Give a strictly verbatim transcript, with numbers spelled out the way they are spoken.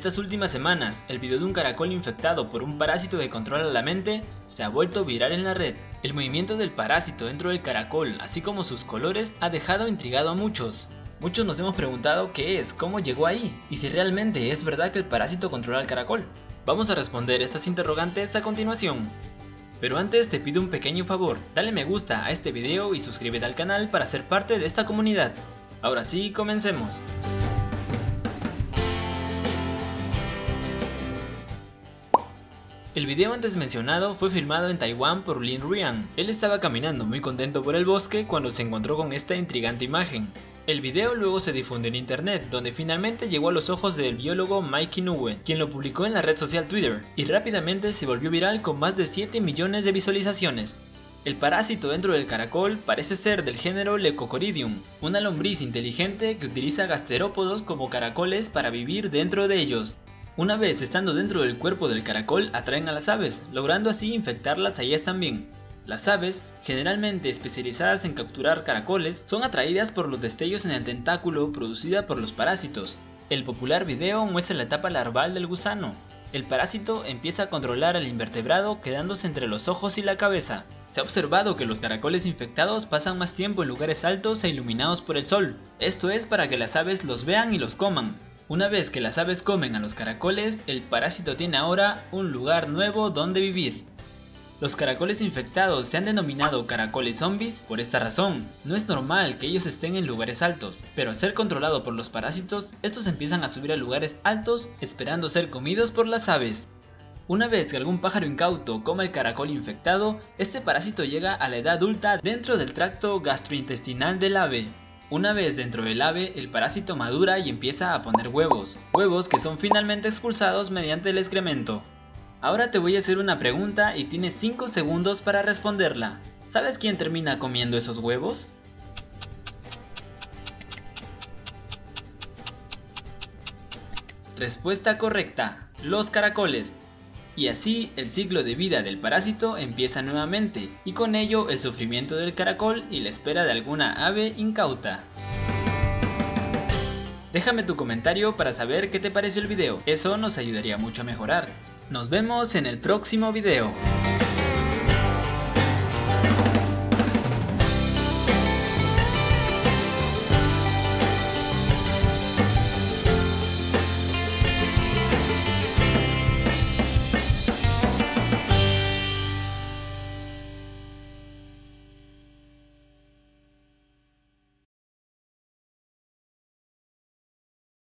estas últimas semanas, el video de un caracol infectado por un parásito que controla la mente se ha vuelto viral en la red. El movimiento del parásito dentro del caracol, así como sus colores, ha dejado intrigado a muchos. Muchos nos hemos preguntado qué es, cómo llegó ahí, y si realmente es verdad que el parásito controla al caracol. Vamos a responder estas interrogantes a continuación. Pero antes te pido un pequeño favor, dale me gusta a este video y suscríbete al canal para ser parte de esta comunidad. Ahora sí, comencemos. El video antes mencionado fue filmado en Taiwán por Lin Ruian. Él estaba caminando muy contento por el bosque cuando se encontró con esta intrigante imagen. El video luego se difundió en internet, donde finalmente llegó a los ojos del biólogo Mike Inoue, quien lo publicó en la red social Twitter, y rápidamente se volvió viral con más de siete millones de visualizaciones. El parásito dentro del caracol parece ser del género Leucocoridium, una lombriz inteligente que utiliza gasterópodos como caracoles para vivir dentro de ellos. Una vez estando dentro del cuerpo del caracol atraen a las aves, logrando así infectarlas a ellas también. Las aves, generalmente especializadas en capturar caracoles, son atraídas por los destellos en el tentáculo producida por los parásitos. El popular video muestra la etapa larval del gusano. El parásito empieza a controlar al invertebrado quedándose entre los ojos y la cabeza. Se ha observado que los caracoles infectados pasan más tiempo en lugares altos e iluminados por el sol. Esto es para que las aves los vean y los coman. Una vez que las aves comen a los caracoles, el parásito tiene ahora un lugar nuevo donde vivir. Los caracoles infectados se han denominado caracoles zombies por esta razón. No es normal que ellos estén en lugares altos, pero al ser controlado por los parásitos, estos empiezan a subir a lugares altos esperando ser comidos por las aves. Una vez que algún pájaro incauto coma el caracol infectado, este parásito llega a la edad adulta dentro del tracto gastrointestinal del ave. Una vez dentro del ave, el parásito madura y empieza a poner huevos, huevos que son finalmente expulsados mediante el excremento. Ahora te voy a hacer una pregunta y tienes cinco segundos para responderla. ¿Sabes quién termina comiendo esos huevos? Respuesta correcta, los caracoles. Y así el ciclo de vida del parásito empieza nuevamente, y con ello el sufrimiento del caracol y la espera de alguna ave incauta. Déjame tu comentario para saber qué te pareció el video, eso nos ayudaría mucho a mejorar. Nos vemos en el próximo video.